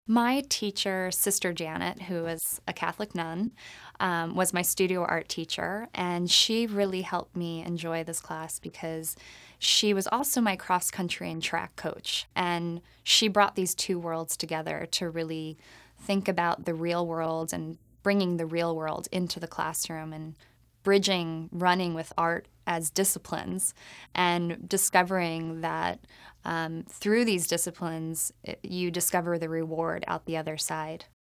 My teacher, Sister Janet, who was a Catholic nun, was my studio art teacher, and she really helped me enjoy this class because she was also my cross country and track coach. And she brought these two worlds together to really think about the real world and bringing the real world into the classroom and bridging running with art as disciplines and discovering that through these disciplines, you discover the reward out the other side.